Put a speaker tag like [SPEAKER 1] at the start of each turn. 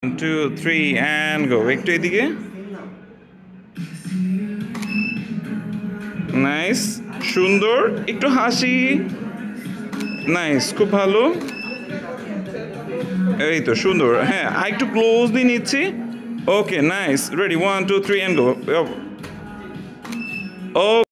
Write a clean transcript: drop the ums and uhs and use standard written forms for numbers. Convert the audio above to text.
[SPEAKER 1] 2 3 and go একটু এদিকে nice সুন্দর একটু হাসি নাইস খুব ভালো এই তো সুন্দর হ্যাঁ আরেকটু ক্লোজলি নিচ্ছি okay nice ready 1 2 3 and go O